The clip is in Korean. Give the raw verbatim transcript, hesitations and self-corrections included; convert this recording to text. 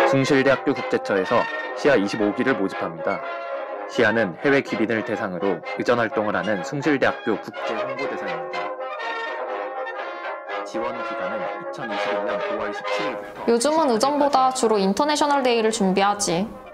숭실대학교 국제처에서 시아 이십오 기를 모집합니다. 시아는 해외 기빈을 대상으로 의전 활동을 하는 숭실대학교 국제홍보대사입니다. 지원 기간은 이천이십일 년 오월 십칠일부터 요즘은 의전보다 주로 인터내셔널 데이를 준비하지.